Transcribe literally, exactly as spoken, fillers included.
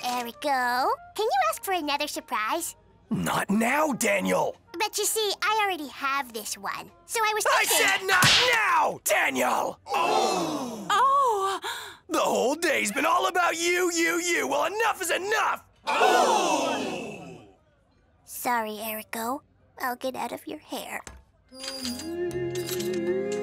Erico. Can you ask for another surprise? Not now, Daniel! But you see, I already have this one. So I was I thinking... said not now, Daniel! Oh! Oh! The whole day's been all about you, you, you. Well, enough is enough! Oh! Sorry, Erico. I'll get out of your hair.